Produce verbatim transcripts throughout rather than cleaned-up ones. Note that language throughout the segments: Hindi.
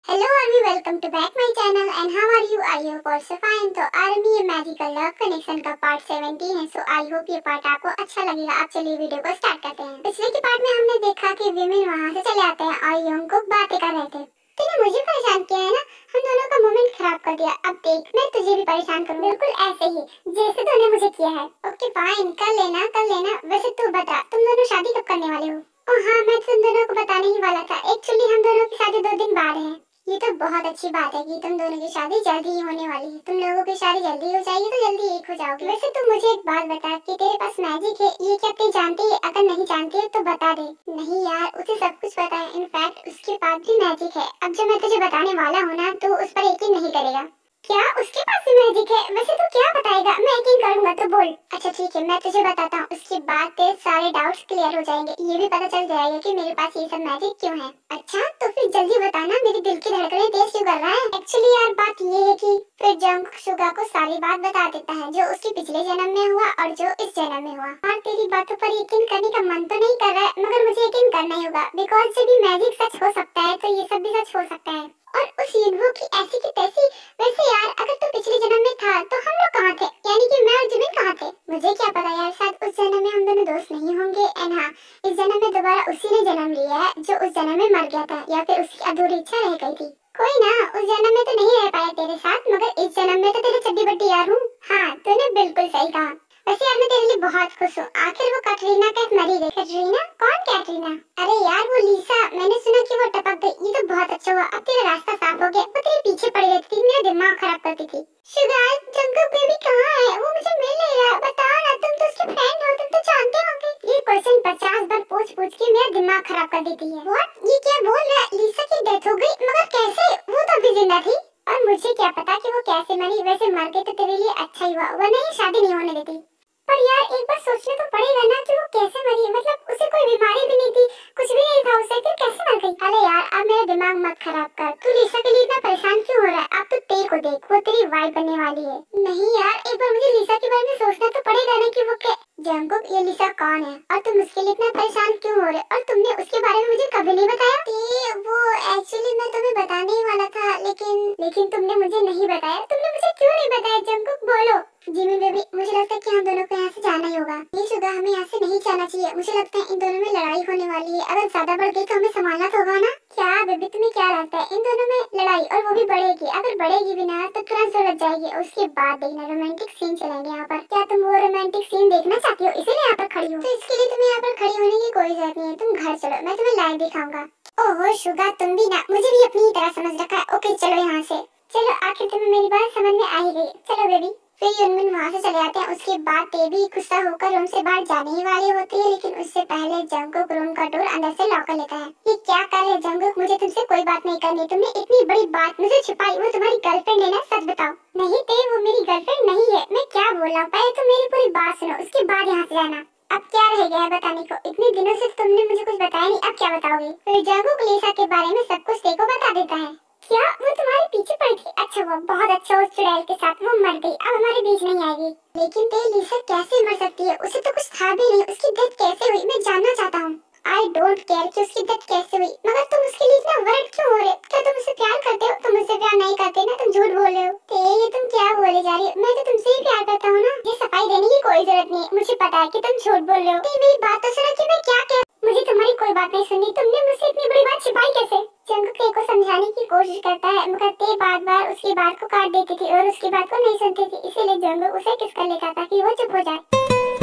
Hello Army, welcome to back my channel and how are you? I hope also fine। तो आर्मी ये मैजिकल लव कनेक्शन का पार्ट सेवेंटीन है। सो आई होप ये पार्ट आपको अच्छा लगेगा। अब चलिए वीडियो को स्टार्ट करते हैं। पिछले के पार्ट में हमने देखा कि विमेन वहाँ से चले आते हैं और यंगकुक बातें कर रहे थे। तूने मुझे परेशान किया है ना, हम दोनों का मोमेंट खराब कर दिया। अब देख मैं तुझे भी परेशान करूँ, बिल्कुल ऐसे ही जैसे तूने मुझे किया है। ओके फाइन, कर लेना कर लेना। वैसे तू बता, तुम दोनों शादी कब करने वाले हो? ओ हाँ, मैं तुम दोनों को बताने ही वाला था। एक्चुअली हम दोनों की शादी दो दिन बाद है। ये तो बहुत अच्छी बात है कि तुम दोनों की शादी जल्दी ही होने वाली है। तुम लोगों की शादी जल्दी हो जाएगी तो जल्दी एक हो जाओगे। वैसे तुम मुझे एक बात बता कि तेरे पास मैजिक है, ये क्या तू जानती है? अगर नहीं जानती है तो बता दे। नहीं यार, उसे सब कुछ पता है। इनफैक्ट उसके पास भी मैजिक है। अब जो मैं तुझे बताने वाला हूँ ना, तो उस पर यकीन नहीं करेगा। क्या उसके पास भी मैजिक है? वैसे तू क्या बताएगा? मैं यकीन करूंगा तो बोल। अच्छा ठीक है, मैं तुझे बताता हूँ। उसके बाद तेरे सारे डाउट्स क्लियर हो जाएंगे। ये भी पता चल जाएगा कि मेरे पास ये सब मैजिक क्यों है। अच्छा तो फिर जल्दी बताना, मेरे दिल की धड़कनें तेज क्यों कर रहा है? एक्चुअली यार बात ये है कि फिर जंग सुगा को सारी बात बता देता है, जो उसके पिछले जन्म में हुआ और जो इस जन्म में हुआ। और तेरी बातों पर यकीन करने का मन तो नहीं कर रहा है, मगर मुझे यकीन करना ही होगा। बिकॉज जब भी मैजिक सच हो सकता है तो ये सब भी सच हो सकता है। और उस युगों की ऐसी की तैसी। वैसे यार अगर तू पिछले जन्म में था तो हम लोग कहाँ थे? यानी कि मैं और जिमिन कहाँ थे? मुझे क्या पता यार, शायद उस जन्म में हम दोनों दोस्त नहीं होंगे। एंड हाँ, इस जन्म में दोबारा उसी ने जन्म लिया है जो उस जन्म में मर गया था, या फिर उसकी अधूरी इच्छा रह गई थी। कोई ना, उस जन्म में तो नहीं रह पाया तेरे साथ, मगर इस जन्म में तो तेरे चड्डी बट्टी यार हूँ। हाँ तूने बिल्कुल सही कहा। वैसे यार मैं तेरे लिए बहुत खुश हूँ। आखिर वो कैटरीना कैफ मरी गई। कैटरीना? कौन कैटरीना? अरे यार वो लीसा। मैंने सुना कि वो टपक गई। ये तो बहुत अच्छा हुआ, अब तेरा रास्ता साफ हो गया। वो तेरे पीछे पड़ी रहती थी, मेरा दिमाग खराब करती थी। शुगार, जंगल बेबी कहाँ है? वो मुझे मिल नहीं रहा। बताओ ना, तुम तो उसके फ्रेंड हो, तुम तो जानते होंगे। ये क्वेश्चन पचास बार पूछ पूछ के मेरा दिमाग खराब कर देती है। व्हाट? ये क्या बोल रहा है? लीसा की डेथ हो गई? मगर कैसे? वो तो अभी जिंदा थी। और मुझे क्या पता कि वो कैसे मरी। वैसे मर गई तो तेरे लिए अच्छा ही हुआ, वरना ये शादी नहीं होने देती। पर यार एक बार सोचना तो पड़ेगा ना कि वो कैसे मरी। मतलब उसे कोई बीमारी भी नहीं थी, कुछ भी नहीं था उसे, फिर कैसे मर गई? अरे यार अब मेरा दिमाग मत खराब कर। तू लिसा के लिए इतना परेशान क्यों हो रहा है? अब तो तेरे को देख, वो तेरी वाइफ बनने वाली है। नहीं यार, एक बार मुझे लिसा के बारे में सोचना तो पड़ेगा ना कि वो क्या। जंगकुक, ये लिसा कौन है और तुम उसके लिए इतना परेशान क्यों हो रहे? और तुमने उसके बारे में मुझे कभी नहीं बताया। ये वो एक्चुअली मैं तुम्हें बताने ही वाला था, लेकिन लेकिन तुमने मुझे नहीं बताया। तुमने मुझे क्यों नहीं बताया? जंगकुक बोलो। जिमी बेबी, मुझे लगता है कि हम दोनों को यहाँ से जाना ही होगा। ये शुगा, हमें यहाँ से नहीं जाना चाहिए। मुझे लगता है इन दोनों में लड़ाई होने वाली है। अगर ज्यादा बढ़ गई तो हमें संभालना तो होगा ना। क्या बेबी, तुम्हें क्या लगता है इन दोनों में लड़ाई, और वो भी बढ़ेगी? अगर बढ़ेगी भी ना तो तुरंत सुलझ जाएगी। और उसके बाद देखना रोमांटिक सीन चलेंगे यहाँ पर। क्या तुम वो रोमांटिक सीन देखना चाहती हो, इसीलिए यहाँ पर खड़ी हो? तो इसके लिए तुम्हें यहाँ पर खड़ी होने की कोई जरूरत नहीं है। तुम घर चलो, मैं तुम्हें लाइव दिखाऊंगा। ओहो शुगा, तुम भी ना मुझे भी अपनी तरह समझ रखा है। ओके चलो यहाँ से। चलो, आखिर तुम्हें मेरी बात समझ में आ ही गई। चलो बेबी। फिर युनमिन वहाँ से चले जाते हैं। उसके बाद तेबी गुस्सा होकर रूम से बाहर जाने ही वाली होती है, लेकिन उससे पहले जंगकुक रूम का डोर अंदर से लॉक कर लेता है। ये क्या कर रहे जंगकुक? मुझे तुमसे कोई बात नहीं करनी। तुमने इतनी बड़ी बात मुझसे छुपाई। वो तुम्हारी गर्लफ्रेंड है ना? सच बताओ। नहीं ते, वो मेरी गर्लफ्रेंड नहीं है। मैं क्या बोल रहा हूँ? पहले तुम मेरी पूरी बात सुनो, उसके बाद यहाँ से जाना। अब क्या रह गया है बताने को? इतने दिनों से तुमने मुझे कुछ बताया नहीं, अब क्या बताओगे? फिर जंगकुक लिसा के बारे में सब कुछ तेको बता देता है। क्या वो तुम्हारे पीछे पड़ी थी? अच्छा हुआ, बहुत अच्छा। उस चुड़ैल के साथ वो मर गई, अब हमारे बीच नहीं आएगी। लेकिन ते लिसा कैसे मर सकती है? उसे तो कुछ था भी नहीं। उसकी डेथ कैसे हुई, मैं जानना चाहता हूँ। आई डोंट केयर कि उसकी डेथ कैसे हुई, मगर तुम उसके लिए इतना वर्ड क्यों हो रहे? क्या तुम उससे प्यार करते हो? तुम उससे प्यार नहीं करते ना, तुम झूठ बोल रहे हो। ते ये तुम क्या बोले जा रही हो? मैं तो तुमसे ही प्यार करता हूँ ना। ये सफाई देने की कोई जरूरत नहीं है। मुझे पता है कि तुम झूठ बोल रहे हो। ते मेरी बात तो सुनो कि मैं क्या कह। मुझे तुम्हारी कोई बात नहीं सुननी। तुमने मुझसे इतनी बड़ी बात छिपाई कैसे? जंगकुक ते को समझाने की कोशिश करता है, मगर ते बार बार उसकी बात को काट देती थी और उसकी बात को नहीं सुनती थी। इसीलिए जंगकुक उसे किस कर लेता था कि वो चुप हो जाए।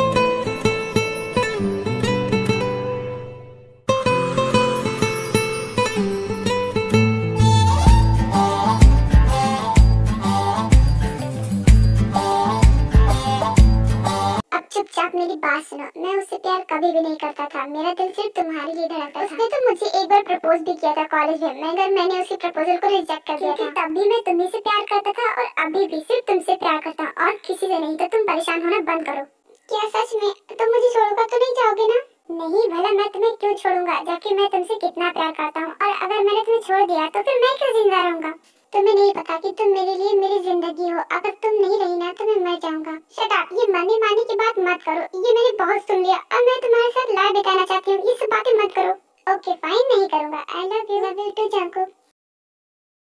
अब चुपचाप मेरी बात सुनो। मैं उससे प्यार कभी भी नहीं करता था। मेरा दिल सिर्फ तुम्हारे लिए धड़कता था। उसने तो मुझे एक बार प्रपोज भी किया था कॉलेज में, मगर मैंने उसके प्रपोजल को रिजेक्ट कर दिया था। तब भी मैं तुम्ही से प्यार करता था और अभी भी सिर्फ तुमसे प्यार करता हूँ और किसी से नहीं। तो तुम परेशान होना बंद करो। क्या सच में तुम मुझे छोड़कर तो नहीं जाओगे ना? नहीं भला, मैं तुम्हें क्यों छोड़ूंगा, जबकि मैं तुमसे कितना प्यार करता हूँ। और अगर मैंने तुम्हें छोड़ दिया तो फिर मैं क्यों जिंदा रहूंगा? तुम्हें नहीं पता कि तुम मेरे लिए मेरी जिंदगी हो। अगर तुम नहीं रही ना तो मैं मर जाऊंगा। शट अप, ये मरने मारने की बात मत करो। ये मैंने बहुत सुन लिया। अब मैं तुम्हारे साथ लाइफ बिताना चाहती हूँ। ये सब बातें मत करो। ओके फाइन, नहीं करूंगा। I love you. Love you too Jungkook.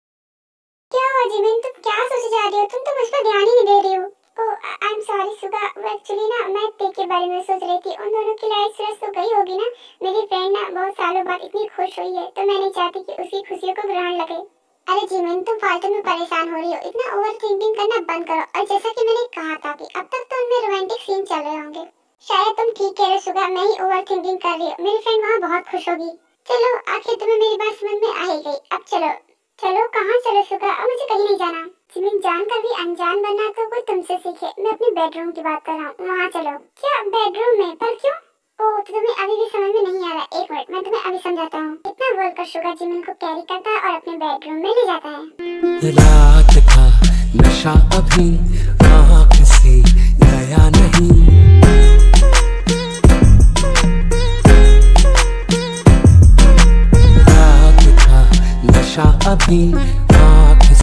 हुआ जिमिन, तुम क्या सोचे जा रही हो? तुम तो मुझ पर ध्यान ही नहीं दे रही हो। Oh I am sorry Suga, actually ना मैं ते के बारे में सोच रही थी। उन दोनों की लड़ाई सुलझ तो गई होगी ना। मेरी फ्रेंड ना बहुत सालों बाद इतनी खुश हुई है, तो मैं नहीं चाहती कि उसकी खुशियों को ग्रहण लगे। अरे जिमिन, तुम फालतू में परेशान हो रही हो। इतना ओवर थिंकिंग करना बंद करो। और जैसा कि मैंने कहा था कि अब तक तो उनमें रोमांटिक सीन चल रहे होंगे। शायद तुम ठीक कह रहे हो सुगा, मैं ही ओवर थिंकिंग कर रही हूँ। मेरी फ्रेंड वहाँ बहुत खुश होगी। चलो आखिर तुम्हें मेरी बात समझ में आ ही गई। अब चलो चलो। कहाँ चलो सुगा? अब मुझे कहीं नहीं जाना। जिमिन, जानकर भी अनजान बनना तो कोई तुमसे सीखे। मैं अपने बेडरूम की बात कर रहा हूँ, वहाँ चलो। क्या बेडरूम में? पर क्यों? ओह तो तुम्हें अभी भी समझ में नहीं आ रहा। एक मिनट, मैं तुम्हें अभी समझाता हूँ। इतना बोलकर सुगा जिमिन को कैरी करता है और अपने बेडरूम में ले जाता है। रात का नशा अभी आँख से गया नहीं, रात का नशा अभी आँख से।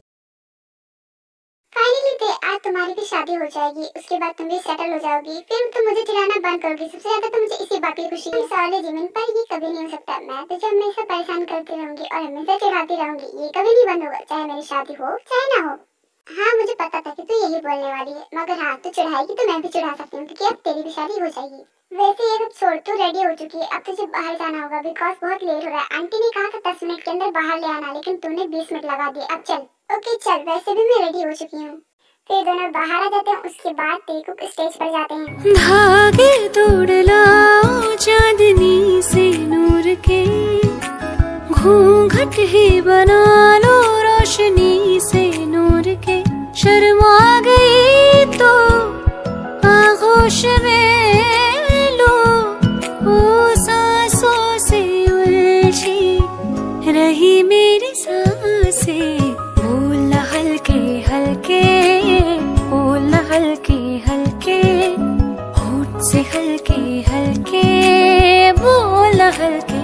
फाइनली ते आज तुम्हारी भी शादी हो जाएगी, उसके बाद तुम भी सेटल हो जाओगी, फिर तुम मुझे चिढ़ाना बंद करोगी। सबसे ज्यादा तो मुझे इसी बात की खुशी है। सॉरी जिमिन, पर ये कभी नहीं हो सकता। मैं तुझे हमेशा परेशान करती रहूंगी और हमेशा चिढ़ाती रहूंगी। ये कभी नहीं बंद होगा, चाहे मेरी शादी हो चाहे ना हो। हाँ मुझे पता था कि तू यही बोलने वाली है, मगर हाँ तू चिढ़ाएगी तो मैं भी चिढ़ा सकती हूँ, क्योंकि अब तेरी भी शादी हो जाएगी। वैसे ये सब छोड़, तू रेडी हो चुकी है। अब तुझे बाहर जाना होगा, बिकॉज बहुत लेट हो रहा है। आंटी ने कहा था दस मिनट के अंदर बाहर ले आना, लेकिन तूने बीस मिनट लगा दिए। अब चल। ओके चल, वैसे भी मैं रेडी हो चुकी हूँ। फिर दोनों बाहर आ जाते हैं। उसके बाद तेकुक स्टेज पर जाते हैं। धागे तोड़ लाओ चांदनी से नूर के, घूंघट ही बना लो रोशनी से नूर के। शर्मा गई तो आगोश में लो, ओ सांसों से उलझी रही मेरी सांसें। बोलना हल्के हल्के, बोलना हल्के हल्के, होठ से हल्के हल्के, बोलना हल्के।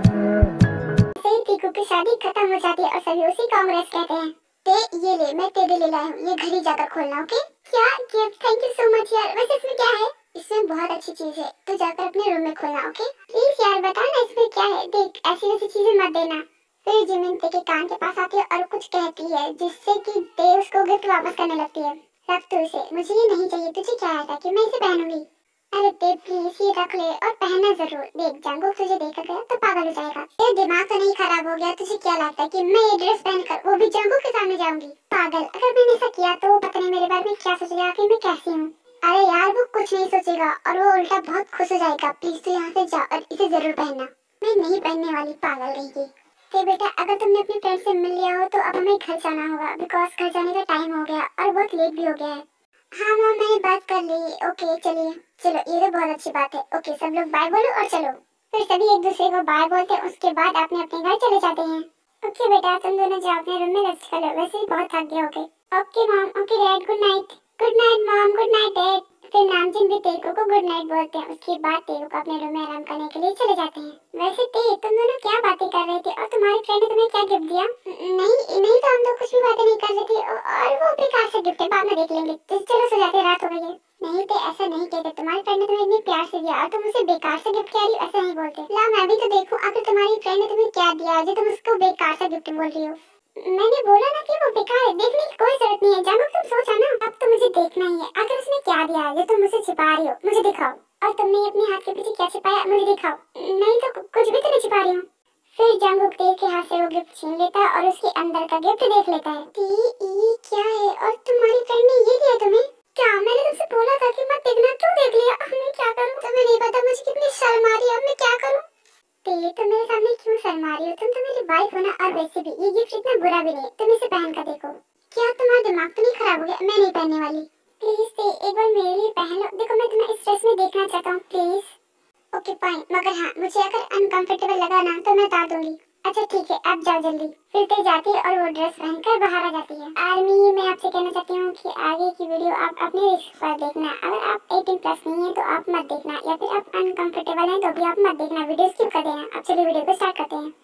तेकुक की शादी खत्म हो जाती है और सभी उसी कांग्रेस कहते हैं। ते ये ले, मैं तेरे लिए लाया हूँ, ये घड़ी जाकर खोलना। ओके? क्या gift? Thank you so much यार। वैसे इसमें क्या है? इसमें बहुत अच्छी चीज है, तो जाकर अपने रूम में खोलना। ओके प्लीज यार बता ना इसमें क्या है। देख ऐसी वैसी चीजें मत देना। फिर जिमिन ते के कान के पास आती है और कुछ कहती है, जिससे कि ते उसको गिफ्ट वापस करने लगती है। रख तू इसे, मुझे ये नहीं चाहिए। तुझे क्या आया था कि मैं इसे पहनूंगी? अरे ते प्लीज ये रख ले और पहनना जरूर। देख जंगकुक तुझे देखकर गया तो पागल हो जाएगा। तेरा दिमाग तो नहीं खराब हो गया? तुझे क्या लगता है कि मैं ये ड्रेस पहनकर वो भी जंगकुक के सामने जाऊंगी? पागल, अगर मैंने ऐसा किया तो वो पता नहीं मेरे बारे में क्या सोचेगा कि मैं कैसी हूँ। अरे यार वो कुछ नहीं सोचेगा और वो उल्टा बहुत खुश हो जाएगा। प्लीज तू यहाँ से जा और इसे जरूर पहनना। मैं नहीं पहनने वाली, पागल रहेगी। तो बेटा अगर तुमने अपनी फ्रेंड से मिल लिया हो तो अब हमें घर जाना होगा, बिकॉज घर जाने का टाइम हो गया और बहुत लेट भी हो गया है। हाँ माँ मैंने बात कर ली। ओके चलिए। चलो ये तो बहुत अच्छी बात है। ओके सब लोग बाय बोलो और चलो। फिर सभी एक दूसरे को बाय बोलते हैं। उसके बाद अपने अपने घर चले जाते हैं। ओके बेटा तुम दोनों जाओ अपने रूम में रेस्ट कर लो, वैसे ही बहुत थक गए होगे। Okay mom. Okay dad, good night. Good night mom. Good night dad. फिर नामजिन भी तेको को गुड नाइट बोलते हैं। उसके बाद तेको को अपने रूम में आराम करने के लिए चले जाते हैं। वैसे ते तुम दोनों क्या बातें कर रहे थे और तुम्हारी फ्रेंड ने तुम्हें क्या गिफ्ट दिया? नहीं नहीं तो हम तो कुछ भी बातें नहीं कर रहे थे और वो बेकार से गिफ्ट है, बाद में देख लेंगे। तो चलो सो जाते, रात हो गई है। नहीं तो ऐसा नहीं कहते, तुम्हारी फ्रेंड ने तुम्हें इतनी प्यार से दिया और तुम उसे बेकार से गिफ्ट कह रही हो, ऐसा नहीं बोलते। ला मैं भी तो देखूं आखिर तुम्हारी फ्रेंड ने तुम्हें क्या दिया जो तुम उसको बेकार से गिफ्ट बोल रही हो। मैंने बोला ना कि वो बेकार है, देखने की कोई जरूरत नहीं है। जानू तुम सोचा ना, अब तो मुझे देखना ही है। आखिर उसने क्या दिया है जो तुम मुझसे छिपा रही हो? मुझे दिखाओ। और तुमने अपने हाथ के पीछे क्या छिपाया, मुझे दिखाओ। नहीं तो कुछ भी तो नहीं छिपा रही हूँ। फिर जंगकुक ते के हाथ से वो गिफ्ट छीन लेता है और उसके अंदर का गिफ्ट देख लेता है। ये क्या है और तुम्हारी फ्रेंड ने ये दिया तुम्हें? क्या मैंने तुमसे बोला था कि मत देखना, क्यों देख लिया? अब मैं क्या करूं? तुम्हें नहीं पता मुझे कितनी शर्म आ रही है, अब मैं क्या करूं? ते तो मेरे सामने क्यों शर्मा रही हो? तुम तो मेरी वाइफ हो ना, और वैसे भी ये गिफ्ट इतना बुरा भी नहीं, तुम इसे पहन कर देखो। क्या तुम्हारा दिमाग तो नहीं खराब हो गया? मैं नहीं पहनने वाली। प्लीज ते एक बार मेरे लिए पहन लो। देखो मैं तुम्हें इस ड्रेस में देखना चाहता हूँ, प्लीज। ओके फाइन, मगर हाँ मुझे अगर अनकंफर्टेबल लगा ना तो मैं उतार दूंगी। अच्छा ठीक है आप जाओ जल्दी। फिर ते जाती है और वो ड्रेस पहनकर बाहर आ जाती है। आर्मी मैं आपसे कहना चाहती हूँ कि आगे की वीडियो आप अपने रिस्क पर देखना। अगर आप अठारह प्लस नहीं है तो आप मत देखना, या फिर आप अनकंफर्टेबल हैं तो भी आप मत देखना, वीडियो स्किप कर देना। अब चलिए वीडियो को स्टार्ट करते हैं।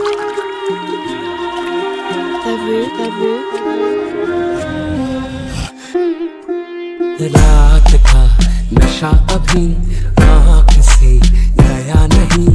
रात का नशा अभी आँख से गया नहीं,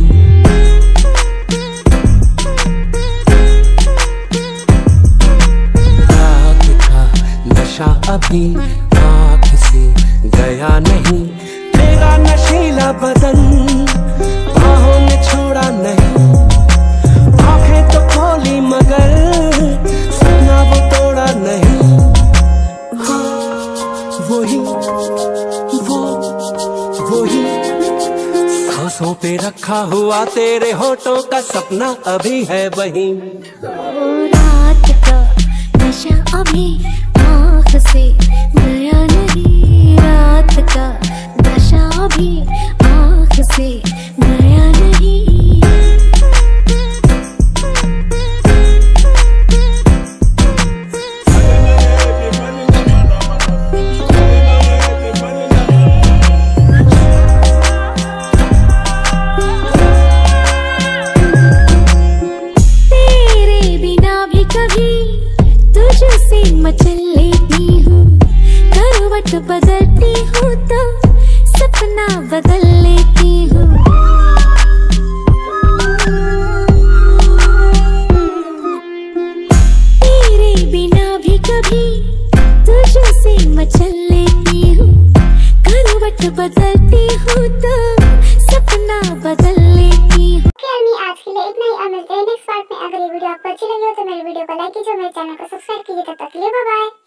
अभी आँख से गया नहीं, तेरा नशीला बदन बाहों ने छोड़ा नहीं, आंखें तो खोली मगर सपना वो तोड़ा नहीं। हाँ वही वो वही सांसों पे रखा हुआ तेरे होठों का सपना अभी है वही। रात का नशा अभी आँख से गया नहीं, रात का नशा अभी आँख से गया नहीं। मचल लेती हूँ, करवट बदलती हूँ तो सपना बदल लेती हूँ। तेरे बिना भी कभी तुझसे मचल लेती हूँ, करवट बदलती हूँ तो सपना बदल लेती हूँ। आर्मी आज के लिए इतना ही, और मिलते हैं नेक्स्ट पार्ट में। अगर ये वीडियो आपको अच्छी लगी हो तो मेरे वीडियो को लाइक कीजिए, मेरे चैनल को सब्सक्राइब कीजिए। तब तक के लिए बाय बाय।